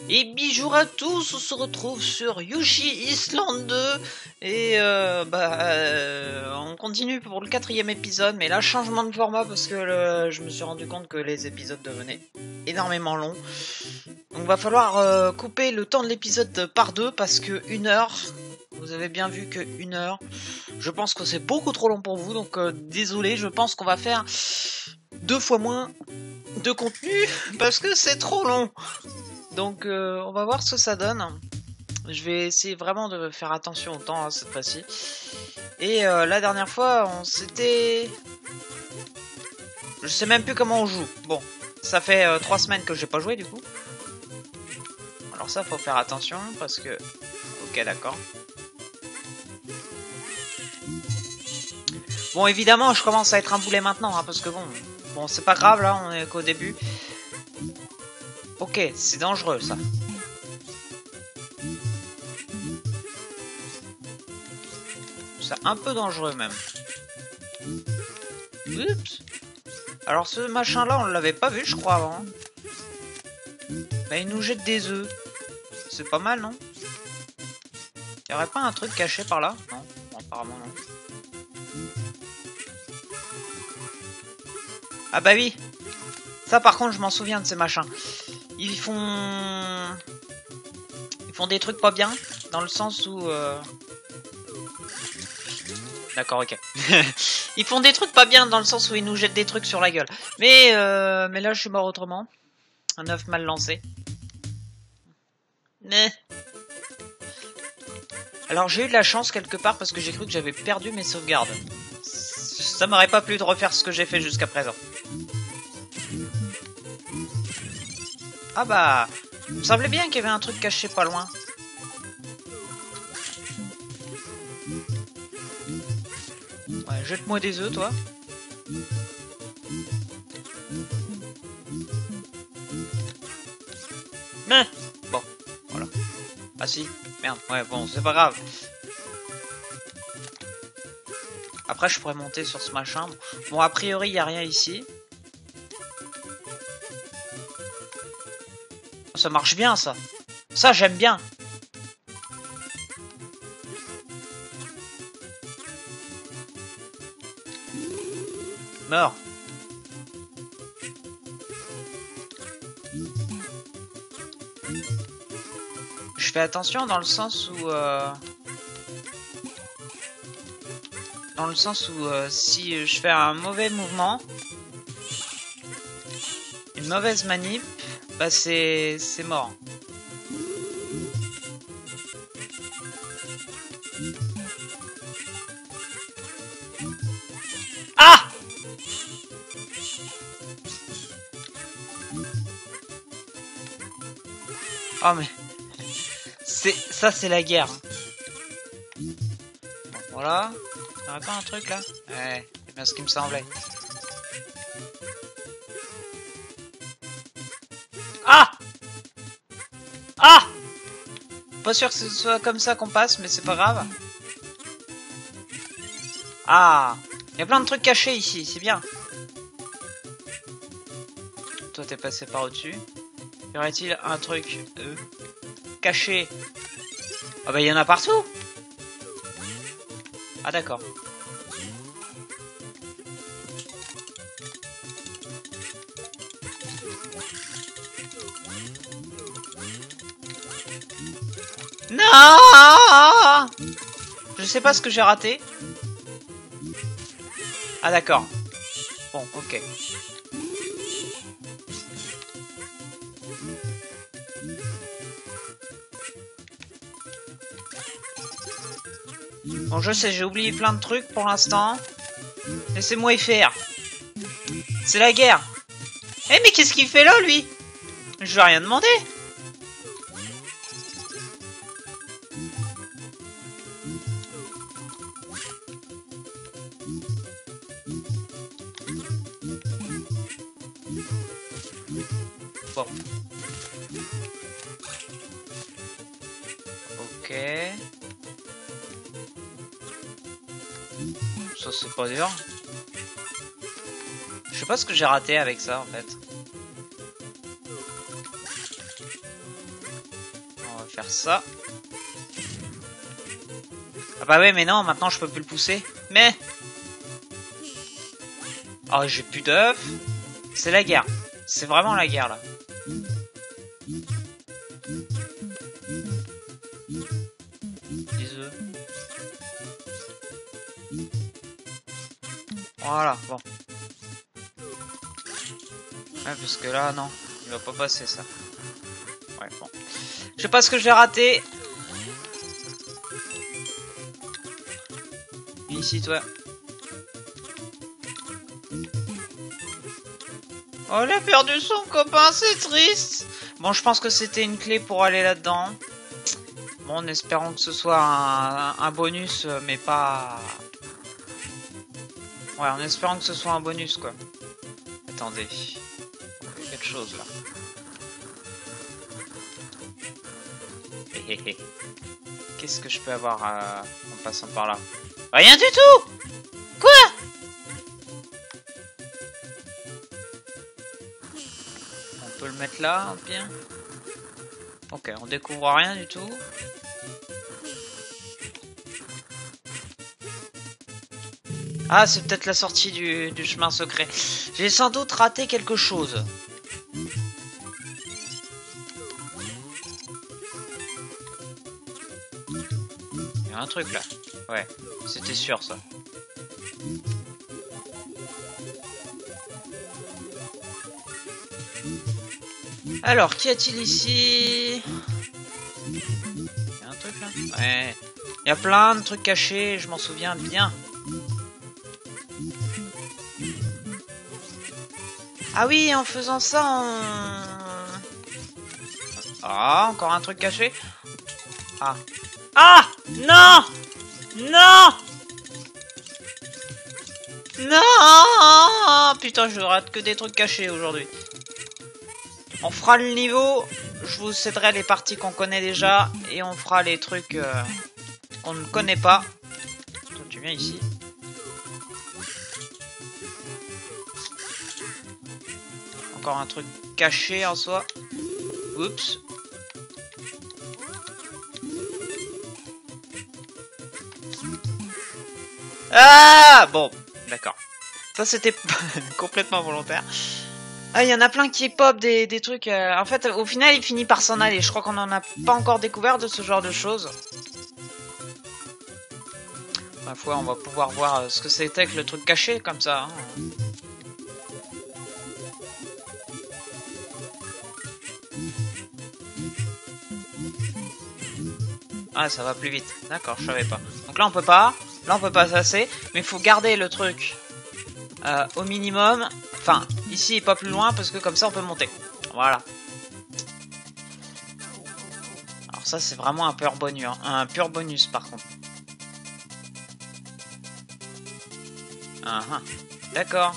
Et bonjour à tous, on se retrouve sur Yoshi Island 2 et on continue pour le 4e épisode, mais là changement de format parce que je me suis rendu compte que les épisodes devenaient énormément longs. Donc va falloir couper le temps de l'épisode par deux parce que 1 heure, vous avez bien vu que 1 heure, je pense que c'est beaucoup trop long pour vous, donc désolé, je pense qu'on va faire 2 fois moins de contenu parce que c'est trop long. Donc on va voir ce que ça donne. Je vais essayer vraiment de faire attention au temps cette fois-ci. Et la dernière fois, on s'était... Je sais même plus comment on joue. Bon, ça fait 3 semaines que j'ai pas joué du coup. Alors ça, faut faire attention parce que... Ok, d'accord. Bon, évidemment, je commence à être un boulet maintenant, hein, parce que bon, c'est pas grave, là, on est qu'au début. Ok, c'est dangereux, ça. C'est un peu dangereux, même. Oups. Alors, ce machin-là, on l'avait pas vu, je crois, avant. Bah, il nous jette des œufs. C'est pas mal, non? Y'aurait pas un truc caché par là? Non, bon, apparemment non. Ah bah oui. Ça par contre je m'en souviens de ces machins. Ils font des trucs pas bien. Dans le sens où... D'accord, ok. Ils font des trucs pas bien dans le sens où ils nous jettent des trucs sur la gueule. Mais là je suis mort autrement. Un œuf mal lancé. Mais... Alors j'ai eu de la chance quelque part parce que j'ai cru que j'avais perdu mes sauvegardes. Ça m'aurait pas plu de refaire ce que j'ai fait jusqu'à présent. Ah bah... Il me semblait bien qu'il y avait un truc caché pas loin. Ouais, jette-moi des œufs, toi. Mais bon, voilà. Ah si, merde, ouais, bon, c'est pas grave. Après, je pourrais monter sur ce machin. Bon, a priori, il n'y a rien ici. Ça marche bien, ça. Ça, j'aime bien. Meurs. Je fais attention dans le sens où... si je fais un mauvais mouvement, une mauvaise manip, bah c'est mort. Ah! Oh mais... Ça c'est la guerre. Bon, voilà. Y'aurait pas un truc là? Ouais, c'est bien ce qui me semblait. Ah! Ah! Pas sûr que ce soit comme ça qu'on passe, mais c'est pas grave. Ah! Il y a plein de trucs cachés ici, c'est bien. Toi t'es passé par au-dessus. Y aurait-il un truc caché? Ah bah il y en a partout. Ah d'accord. Non! Je sais pas ce que j'ai raté. Ah d'accord. Bon, ok. Bon, je sais, j'ai oublié plein de trucs pour l'instant. Laissez-moi y faire. C'est la guerre. Eh mais qu'est-ce qu'il fait là, lui? Je lui ai rien demandé. Bon. Ok. Ça c'est pas dur. Je sais pas ce que j'ai raté avec ça en fait. faire ça. Ah bah ouais, mais non, maintenant je peux plus le pousser. Mais... Oh, j'ai plus d'œufs. C'est la guerre. C'est vraiment la guerre, là. Des œufs. Voilà, bon. Ouais, parce que là, non. Il va pas passer, ça. Ouais, bon. Je sais pas ce que j'ai raté. Viens ici, toi. Oh, il a perdu son copain, c'est triste. Bon, je pense que c'était une clé pour aller là-dedans. Bon, en espérant que ce soit un bonus, mais pas... Ouais, en espérant que ce soit un bonus, quoi. Attendez. Il y a quelque chose, là. Qu'est-ce que je peux avoir en passant par là? Rien du tout! Quoi? On peut le mettre là, bien. Ok, on découvre rien du tout. Ah, c'est peut-être la sortie du chemin secret. J'ai sans doute raté quelque chose. Il y a un truc là. Ouais, c'était sûr ça. Alors, qu'y a-t-il ici? Il y a un truc là? Ouais. Il y a plein de trucs cachés, je m'en souviens bien. Ah oui, en faisant ça, on... Ah, encore un truc caché? Ah. Ah! Non! Non! Non! Putain, je rate que des trucs cachés aujourd'hui. On fera le niveau, je vous céderai les parties qu'on connaît déjà, et on fera les trucs qu'on ne connaît pas. Toi, tu viens ici. Encore un truc caché en soi. Oups. Ah! Bon, d'accord. Ça, c'était complètement volontaire. Ah, il y en a plein qui pop des trucs. En fait, au final, il finit par s'en aller. Je crois qu'on en a pas encore découvert de ce genre de choses. Ma foi, on va pouvoir voir ce que c'était que le truc caché comme ça. Hein. Ah, ça va plus vite. D'accord, je savais pas. Donc là, on peut pas. Là, on peut pas passer. Mais il faut garder le truc au minimum. Enfin, ici et pas plus loin parce que comme ça, on peut monter. Voilà. Alors ça, c'est vraiment un pur bonus. Hein. Un pur bonus, par contre. D'accord.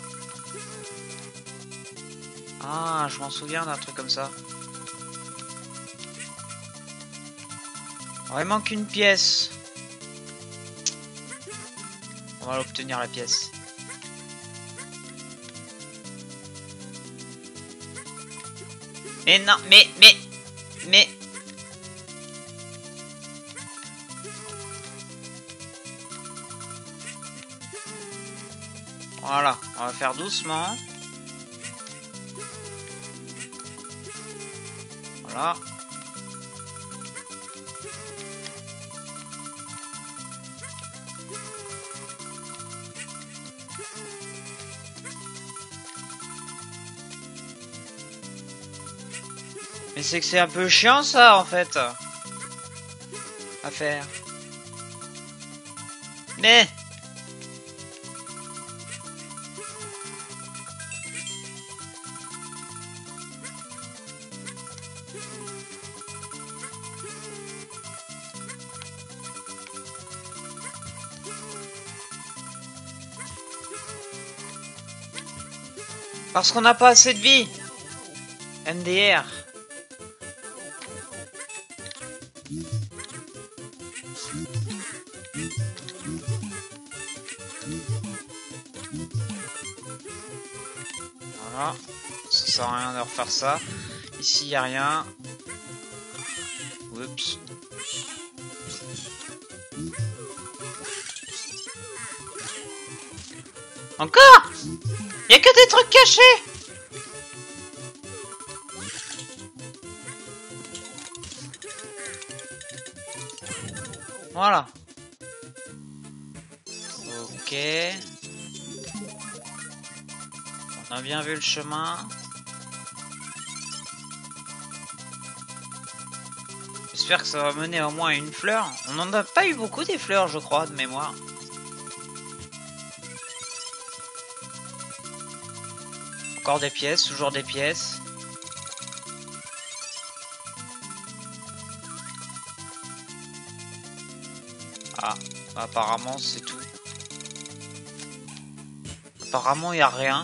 Ah, je m'en souviens d'un truc comme ça. Alors, il manque une pièce. On va l'obtenir la pièce. Mais non, mais... Voilà, on va faire doucement. Voilà. Mais c'est que c'est un peu chiant ça en fait. À faire. Mais... Parce qu'on n'a pas assez de vie. MDR. Voilà. Ça sert à rien de refaire ça. Ici, il n'y a rien. Oups. Encore? Y a que des trucs cachés. Voilà. Ok. On a bien vu le chemin. J'espère que ça va mener au moins à une fleur. On n'en a pas eu beaucoup des fleurs, je crois, de mémoire. Encore des pièces, toujours des pièces. Ah, apparemment c'est tout. Apparemment il n'y a rien.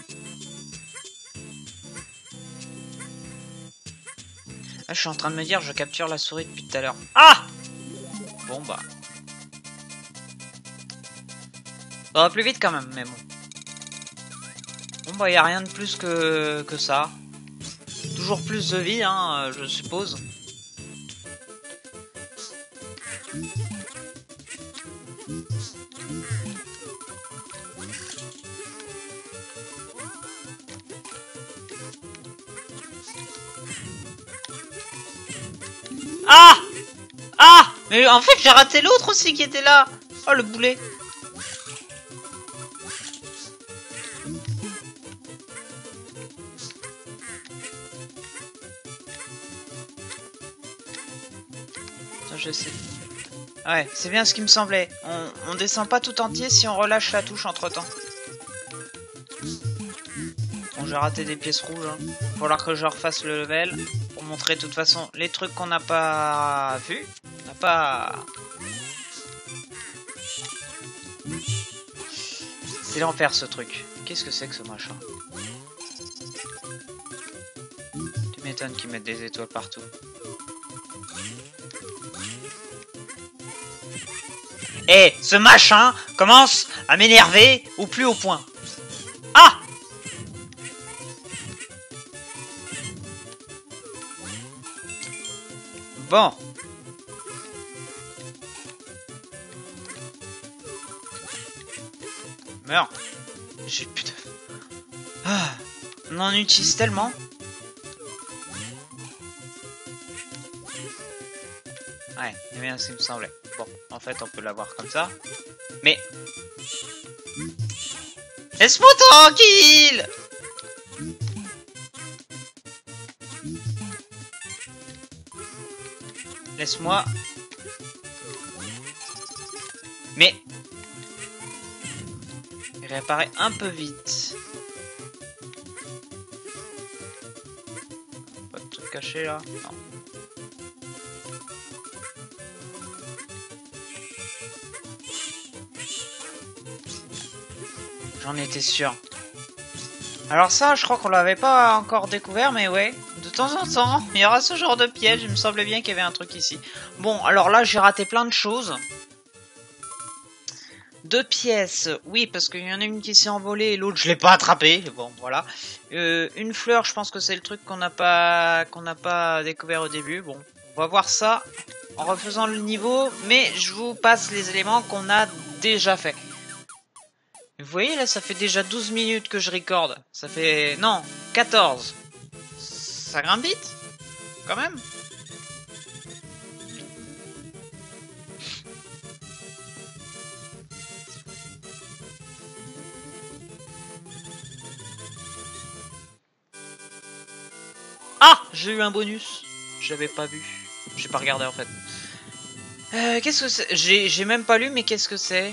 Là, je suis en train de me dire, je capture la souris depuis tout à l'heure. Ah! Bon bah. Ça va plus vite quand même, mais bon. Bon bah, il n'y a rien de plus que ça. Toujours plus de vie, hein, je suppose. Ah! Ah! Mais en fait, j'ai raté l'autre aussi qui était là. Oh, le boulet. Je sais. Ouais, c'est bien ce qui me semblait. On descend pas tout entier si on relâche la touche entre temps. Bon, j'ai raté des pièces rouges. Hein. Il va falloir que je refasse le level pour montrer de toute façon les trucs qu'on n'a pas vus. On n'a pas. C'est l'enfer ce truc. Qu'est-ce que c'est que ce machin? Tu m'étonnes qu'ils mettent des étoiles partout. Eh, ce machin commence à m'énerver au plus haut point. Ah! Bon. Meurs. J'ai plus de... Ah, on en utilise tellement. Ouais, c'est bien ce qui me semblait. Bon, en fait, on peut l'avoir comme ça. Mais... Laisse-moi tranquille! Laisse-moi... Mais... Il réapparaît un peu vite. Pas de truc caché là? Non. J'en étais sûr. Alors ça, je crois qu'on l'avait pas encore découvert, mais ouais. De temps en temps, il y aura ce genre de piège. Il me semblait bien qu'il y avait un truc ici. Bon, alors là, j'ai raté plein de choses. 2 pièces, oui, parce qu'il y en a une qui s'est envolée et l'autre, je l'ai pas attrapée. Bon, voilà. Une fleur, je pense que c'est le truc qu'on n'a pas découvert au début. Bon, on va voir ça en refaisant le niveau, mais je vous passe les éléments qu'on a déjà fait. Vous voyez, là, ça fait déjà 12 minutes que je recorde. Ça fait... Non, 14. Ça grimpe vite, quand même. Ah! J'ai eu un bonus. J'avais pas vu. J'ai pas regardé, en fait. Qu'est-ce que c'est? J'ai même pas lu, mais qu'est-ce que c'est?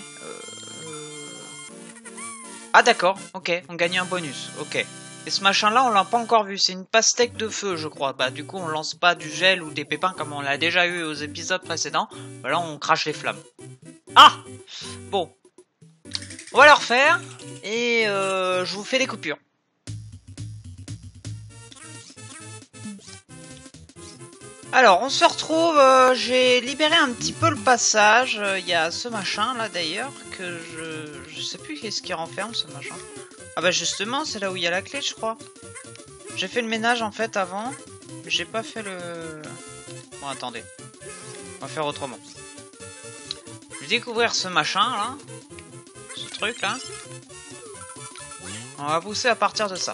Ah d'accord, ok, on gagne un bonus, ok. Et ce machin-là, on l'a pas encore vu, c'est une pastèque de feu, je crois. Bah du coup, on lance pas du gel ou des pépins comme on l'a déjà eu aux épisodes précédents. Bah, là, on crache les flammes. Ah! Bon. On va le refaire, et je vous fais des coupures. Alors, on se retrouve, j'ai libéré un petit peu le passage. Il y a ce machin là d'ailleurs, que je sais plus qu'est-ce qui renferme ce machin. Ah bah justement, c'est là où il y a la clé, je crois. J'ai fait le ménage en fait avant. J'ai pas fait le... Bon, attendez. On va faire autrement. Je vais découvrir ce machin, là. Ce truc, là. On va pousser à partir de ça.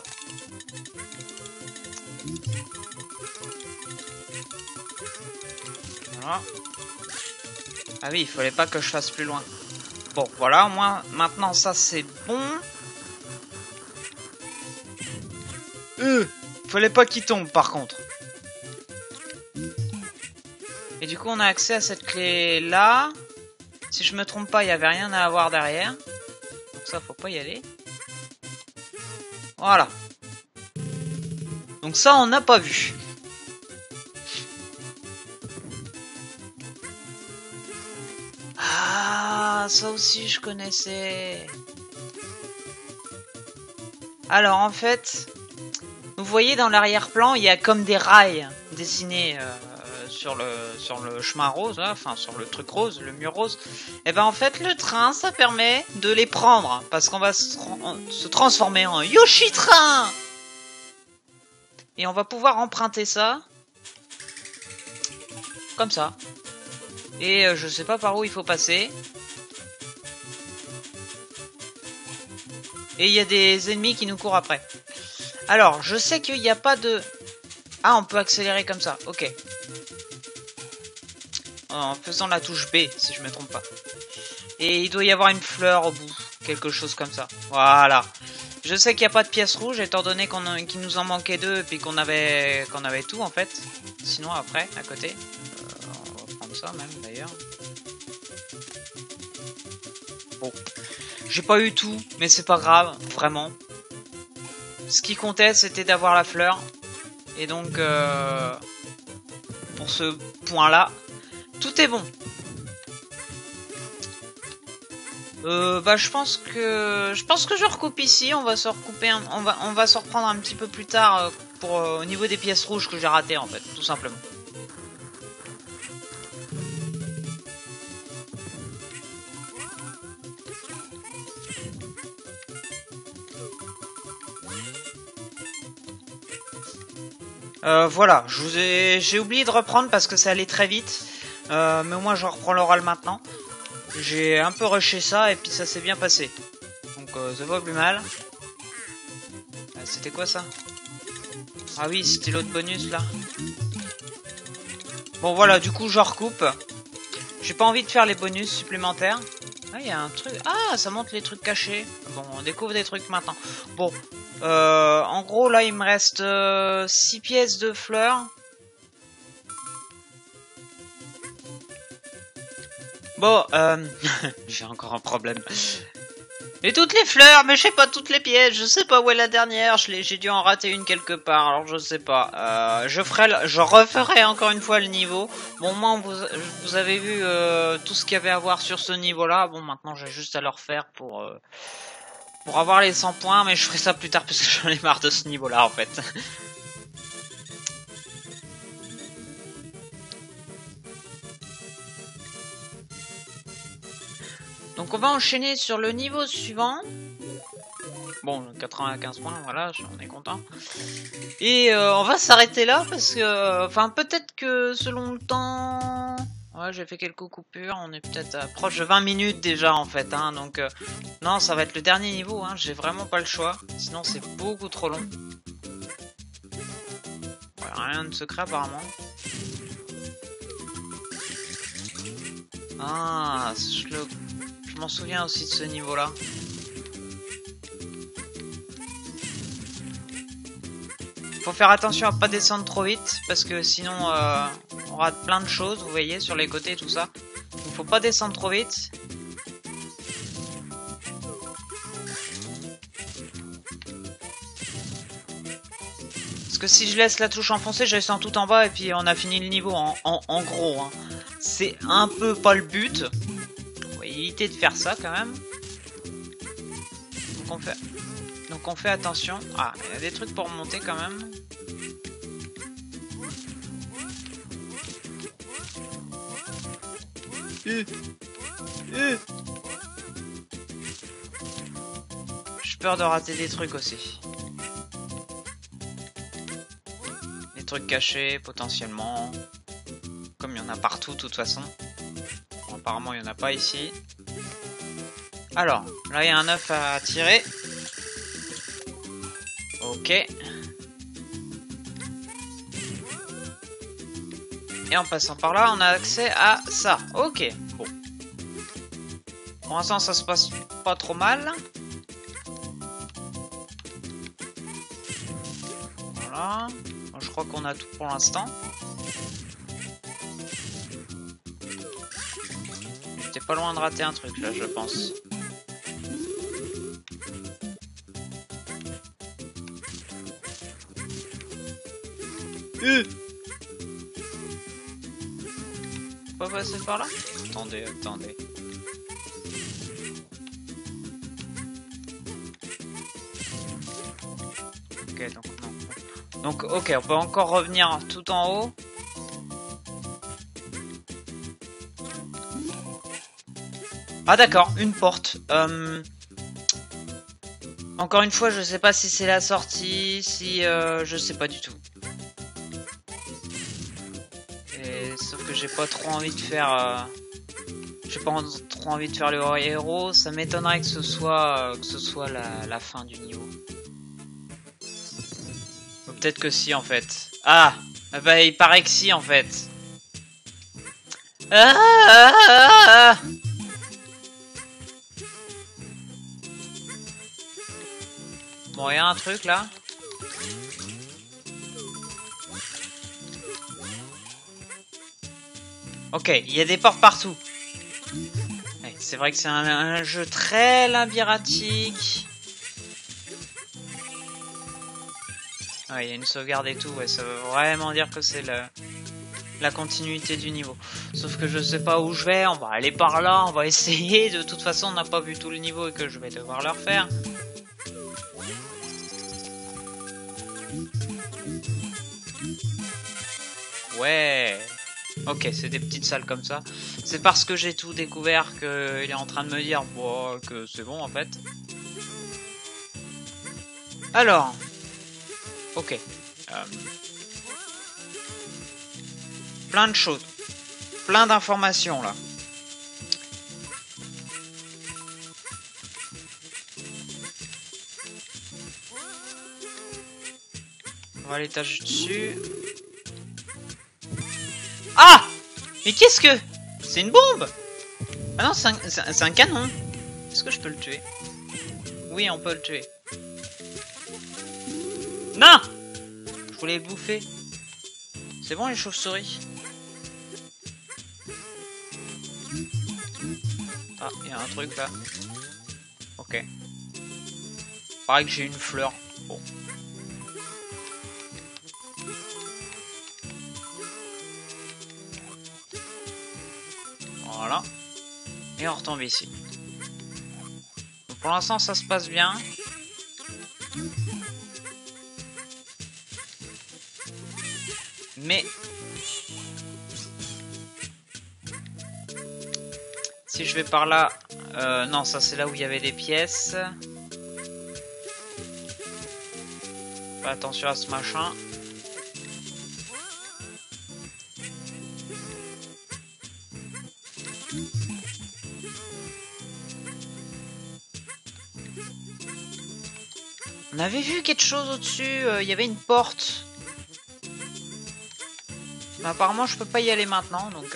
Voilà. Ah oui, il fallait pas que je fasse plus loin. Bon, voilà, au moins, maintenant, ça, c'est bon. Fallait pas qu'il tombe, par contre. Et du coup, on a accès à cette clé-là. Si je me trompe pas, il n'y avait rien à avoir derrière. Donc ça, faut pas y aller. Voilà. Donc ça, on n'a pas vu. Ah, ça aussi, je connaissais. Alors, en fait, vous voyez dans l'arrière-plan, il y a comme des rails dessinés sur le chemin rose, là, enfin sur le truc rose, le mur rose. Et ben en fait, le train, ça permet de les prendre parce qu'on va se transformer en Yoshi Train. Et on va pouvoir emprunter ça comme ça. Et je sais pas par où il faut passer. Et il y a des ennemis qui nous courent après. Alors, je sais qu'il n'y a pas de... Ah, on peut accélérer comme ça, ok. En faisant la touche B, si je me trompe pas. Et il doit y avoir une fleur au bout, quelque chose comme ça. Voilà. Je sais qu'il n'y a pas de pièces rouges, étant donné qu'il nous en manquait deux, et puis qu'on avait tout, en fait. Sinon, après, à côté... on va prendre ça, même, d'ailleurs. Bon. J'ai pas eu tout, mais c'est pas grave, vraiment. Ce qui comptait, c'était d'avoir la fleur. Et donc, pour ce point-là, tout est bon. Bah, je pense que je recoupe ici. On va se recouper, on va se reprendre un petit peu plus tard pour au niveau des pièces rouges que j'ai ratées, en fait, tout simplement. Voilà, j'ai oublié de reprendre parce que ça allait très vite. Mais au moins je reprends l'oral maintenant. J'ai un peu rushé ça et puis ça s'est bien passé. Donc ça va plus mal. C'était quoi ça? Ah oui, c'était l'autre bonus là. Bon voilà, du coup je recoupe. J'ai pas envie de faire les bonus supplémentaires. Ah, il y a un truc. Ah, ça montre les trucs cachés. Bon, on découvre des trucs maintenant. Bon, en gros là il me reste 6 pièces de fleurs. Bon, j'ai encore un problème. Et toutes les fleurs, mais je sais pas toutes les pièces, je sais pas où est la dernière, j'ai dû en rater une quelque part, alors je sais pas. Je referai encore une fois le niveau. Bon, au moins vous avez vu tout ce qu'il y avait à voir sur ce niveau-là. Bon, maintenant j'ai juste à le refaire pour avoir les 100 points, mais je ferai ça plus tard parce que j'en ai marre de ce niveau-là en fait. Donc on va enchaîner sur le niveau suivant. Bon, 95 points, voilà, on est content. Et on va s'arrêter là parce que... Enfin, peut-être que selon le temps... Ouais, j'ai fait quelques coupures, on est peut-être proche de 20 minutes déjà en fait. Hein, donc, non, ça va être le dernier niveau, hein, j'ai vraiment pas le choix. Sinon, c'est beaucoup trop long. Voilà, rien de secret apparemment. Ah, je m'en souviens aussi de ce niveau-là. Faut faire attention à pas descendre trop vite parce que sinon on rate plein de choses, vous voyez, sur les côtés tout ça. Donc faut pas descendre trop vite. Parce que si je laisse la touche enfoncée, je descends tout en bas et puis on a fini le niveau en gros. Hein. C'est un peu pas le but. On va éviter de faire ça quand même. Donc on fait attention. Ah, il y a des trucs pour monter quand même. J'ai peur de rater des trucs aussi. truc caché, potentiellement. Comme il y en a partout, de toute façon. Bon, apparemment, il n'y en a pas ici. Alors, là, il y a un œuf à tirer. Ok. Et en passant par là, on a accès à ça. Ok, bon. Pour l'instant, ça se passe pas trop mal. Voilà. Bon, je crois qu'on a tout pour l'instant. J'étais pas loin de rater un truc, là, je pense. Pas passer par là? Attendez, attendez. Ok, donc non. Donc, ok, on peut encore revenir tout en haut. Ah d'accord, une porte. Encore une fois, je sais pas si c'est la sortie, si... je sais pas du tout. Sauf que j'ai pas trop envie de faire... j'ai pas trop envie de faire le héros. Ça m'étonnerait que ce soit la fin du niveau. Peut-être que si en fait. Ah bah il paraît que si en fait. Ah bon, il y a un truc là. Ok, il y a des portes partout. Ouais, c'est vrai que c'est un jeu très labyrinthique. Ouais, il y a une sauvegarde et tout, ouais, ça veut vraiment dire que c'est la continuité du niveau. Sauf que je sais pas où je vais, on va aller par là, on va essayer. De toute façon, on n'a pas vu tout le niveau et que je vais devoir le refaire. Ouais. Ok, c'est des petites salles comme ça. C'est parce que j'ai tout découvert qu'il est en train de me dire bon, que c'est bon en fait. Alors. Ok. Plein de choses. Plein d'informations là. On va à l'étage dessus. Ah! Mais qu'est-ce que... C'est une bombe! Ah non, c'est un canon. Est-ce que je peux le tuer? Oui, on peut le tuer. Non! Je voulais le bouffer. C'est bon les chauves-souris? Ah, il y a un truc là. Ok. Pareil que j'ai une fleur. Bon. Voilà. Et on retombe ici. Donc pour l'instant, ça se passe bien. Mais... si je vais par là... non, ça c'est là où il y avait des pièces. Fais attention à ce machin. On avait vu quelque chose au-dessus, il y avait une porte. Mais apparemment je peux pas y aller maintenant, donc...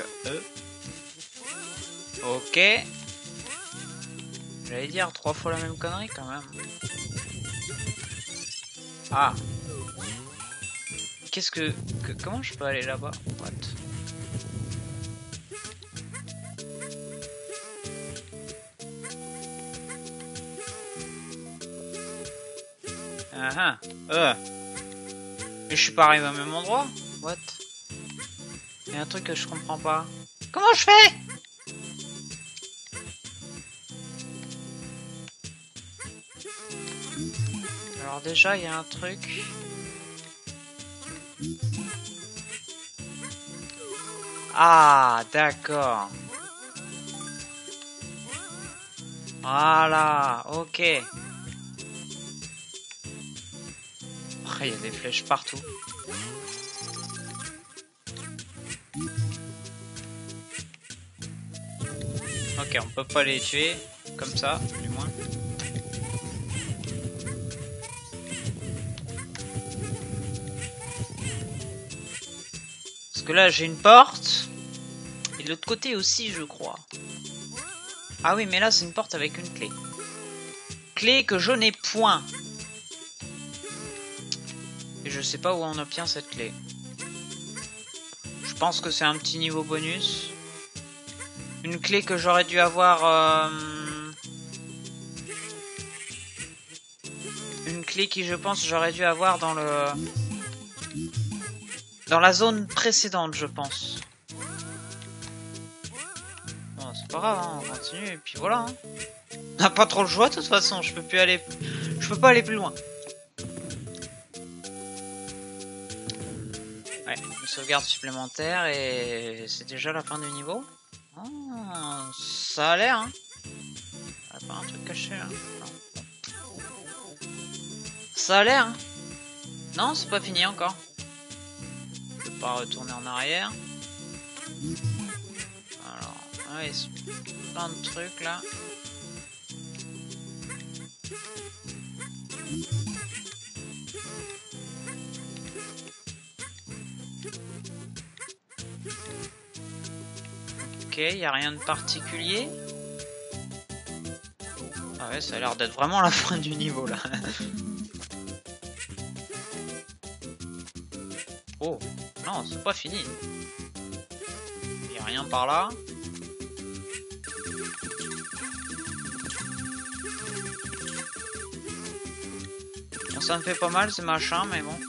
Ok. J'allais dire 3 fois la même connerie quand même. Ah. Qu'est-ce que... Comment je peux aller là-bas? What? Ah ah. Mais je suis pas arrivé au même endroit? What? Il y a un truc que je comprends pas. Comment je fais? Alors déjà, il y a un truc... Ah, d'accord. Voilà, ok. Après, il y a des flèches partout. Ok, on peut pas les tuer comme ça, du moins. Parce que là, j'ai une porte. Et de l'autre côté aussi, je crois. Ah oui, mais là, c'est une porte avec une clé. Clé que je n'ai point. Et je sais pas où on obtient cette clé. Je pense que c'est un petit niveau bonus. Une clé que j'aurais dû avoir... Une clé qui, je pense, j'aurais dû avoir dans le... Dans la zone précédente, je pense. Bon, c'est pas grave, hein, on continue, et puis voilà. Hein. On n'a pas trop le choix, de toute façon, je peux plus aller... Je peux pas aller plus loin. Ouais, une sauvegarde supplémentaire, et c'est déjà la fin du niveau. Oh, ça a l'air, hein. Ah, pas un truc caché, là. Non. Ça a l'air, hein. Non, c'est pas fini encore. Je peux pas retourner en arrière. Alors, ouais, plein de trucs là. Ok, y a rien de particulier. Ah ouais, ça a l'air d'être vraiment la fin du niveau là. Oh, non, c'est pas fini. Y a rien par là. Bon, ça me fait pas mal ces machins, mais bon.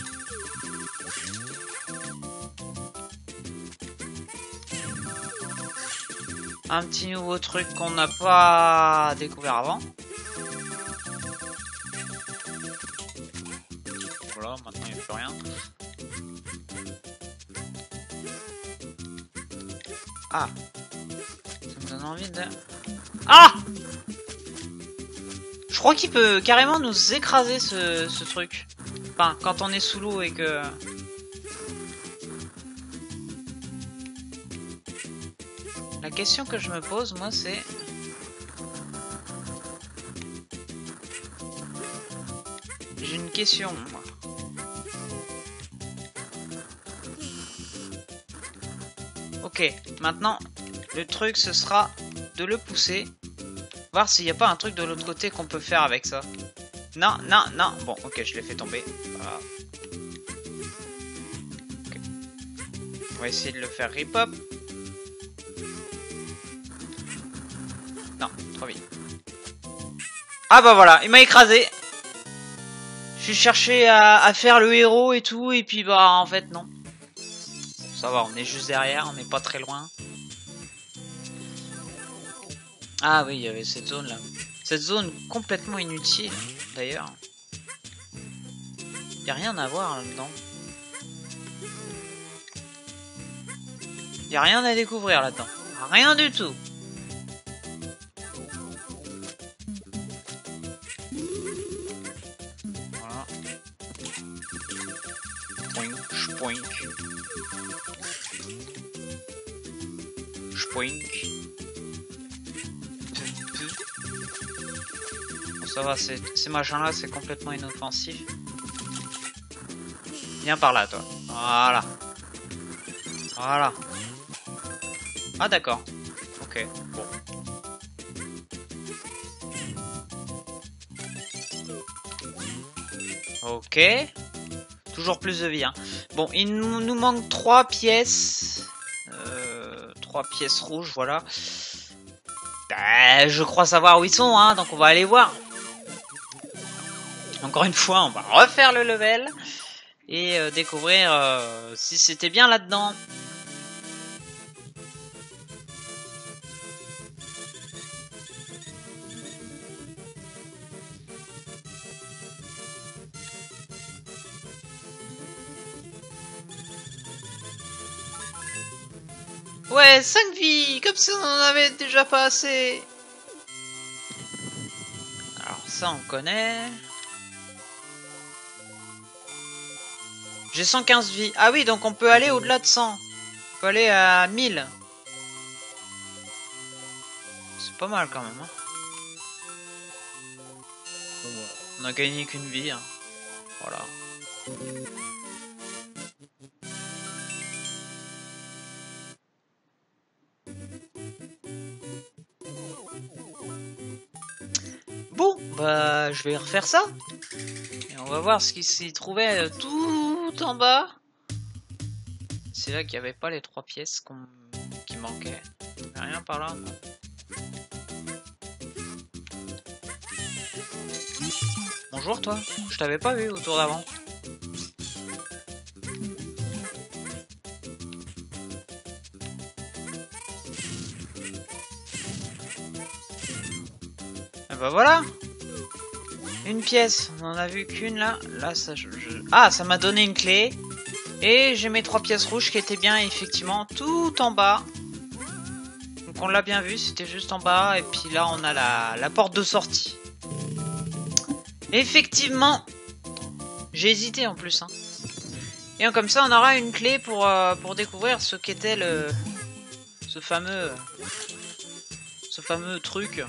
Un petit nouveau truc qu'on n'a pas découvert avant. Voilà, maintenant il n'y a plus rien. Ah, ça me donne envie de... Ah! Je crois qu'il peut carrément nous écraser ce truc. Enfin, quand on est sous l'eau et que... La question que je me pose, moi, c'est... J'ai une question, moi. Ok, maintenant, le truc, ce sera de le pousser. Voir s'il n'y a pas un truc de l'autre côté qu'on peut faire avec ça. Non, non, non. Bon, ok, je l'ai fait tomber. Voilà. Okay. On va essayer de le faire rip-hop. Non, trop vite. Ah bah voilà, il m'a écrasé. J'ai cherché à faire le héros et tout, et puis bah en fait non. Bon, ça va, on est juste derrière, on n'est pas très loin. Ah oui, il y avait cette zone là. Cette zone complètement inutile, d'ailleurs. Il n'y a rien à voir là-dedans. Il n'y a rien à découvrir là-dedans. Rien du tout. Voilà. Poink, spoink. Spoink. Bon, ça va, ces machins-là, c'est complètement inoffensif. Viens par là, toi. Voilà. Voilà. Ah, d'accord. Ok, bon. Ok. Toujours plus de vie, hein. Bon, il nous manque 3 pièces. 3 pièces rouges, voilà. Je crois savoir où ils sont, hein, donc on va aller voir. Encore une fois, on va refaire le level. Et découvrir si c'était bien là-dedans. Ouais, 5 vies, comme si on en avait déjà pas assez. Alors ça on connaît. J'ai 115 vies. Ah oui, donc on peut aller au-delà de 100. On peut aller à 1000. C'est pas mal quand même. Hein. Bon, voilà. On a gagné qu'une vie. Hein. Voilà. Bon, bah je vais refaire ça. Et on va voir ce qui s'y trouvait tout en bas. C'est là qu'il n'y avait pas les 3 pièces qui manquaient. Il n'y a rien par là. Non. Bonjour toi, je t'avais pas vu au tour d'avant. Et bah voilà. Une pièce, on en a vu qu'une là. Là ça Ah, ça m'a donné une clé. Et j'ai mes 3 pièces rouges qui étaient bien effectivement tout en bas. Donc on l'a bien vu, c'était juste en bas. Et puis là on a la porte de sortie. Effectivement, j'ai hésité en plus. Hein. Et comme ça on aura une clé pour découvrir ce qu'était ce fameux truc.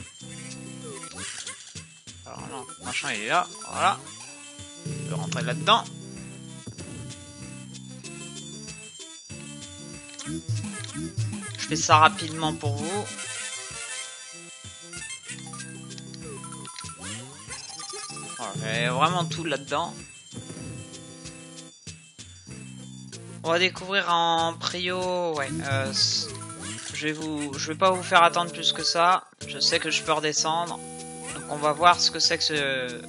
Alors non, machin il est là, voilà. Je vais rentrer là-dedans. Je fais ça rapidement pour vous. Voilà, il y a vraiment tout là-dedans. On va découvrir en prio, ouais. Je vais pas vous faire attendre plus que ça. Je sais que je peux redescendre. Donc on va voir ce que c'est que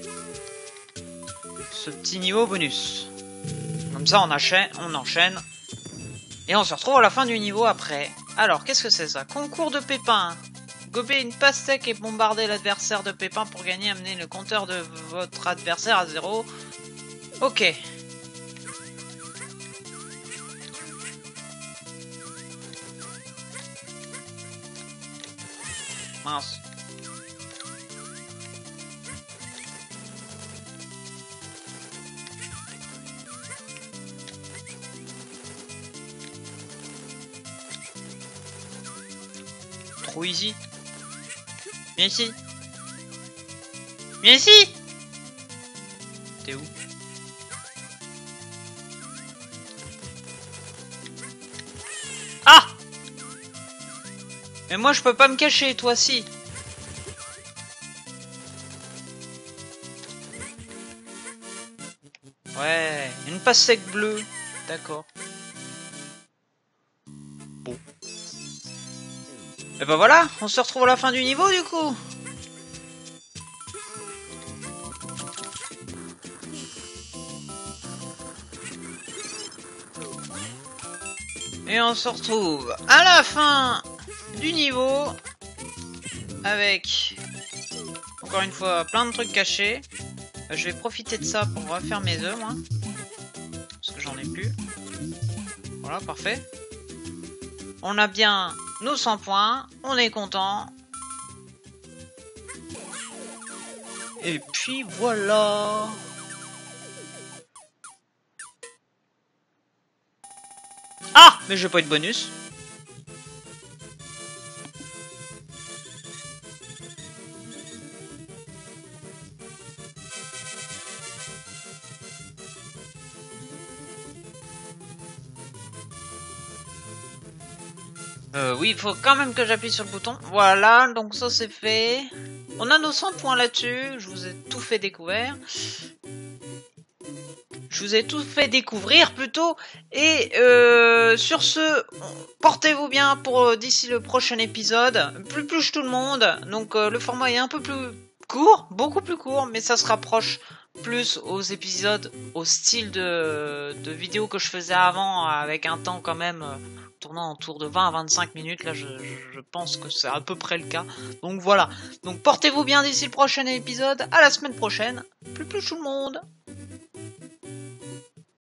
ce petit niveau bonus. Comme ça on enchaîne. Et on se retrouve à la fin du niveau après. Alors qu'est-ce que c'est ça? Concours de pépins. Gober une pastèque et bombarder l'adversaire de pépins pour gagner. Amener le compteur de votre adversaire à 0. Ok. Mince. Trop easy. Viens ici. Viens ici. T'es où? Ah! Mais moi je peux pas me cacher, toi si. Ouais, une pastèque bleue. D'accord. Bon. Et ben voilà, on se retrouve à la fin du niveau du coup. Et on se retrouve à la fin du niveau avec encore une fois plein de trucs cachés. Je vais profiter de ça pour refaire mes œufs moi. Parce que j'en ai plus. Voilà, parfait. On a bien nos 100 points. On est content. Et puis voilà. Ah! Mais j'ai pas eu de bonus. Oui, il faut quand même que j'appuie sur le bouton. Voilà, donc ça c'est fait. On a nos 100 points là-dessus. Je vous ai tout fait découvrir. Je vous ai tout fait découvrir plutôt. Et sur ce, portez-vous bien pour d'ici le prochain épisode. Plus tout le monde. Donc le format est un peu plus court, beaucoup plus court, mais ça se rapproche plus aux épisodes, au style de vidéo que je faisais avant, avec un temps quand même tournant autour de 20 à 25 minutes. Là, je pense que c'est à peu près le cas. Donc voilà. Donc portez-vous bien d'ici le prochain épisode. À la semaine prochaine. Plus tout le monde.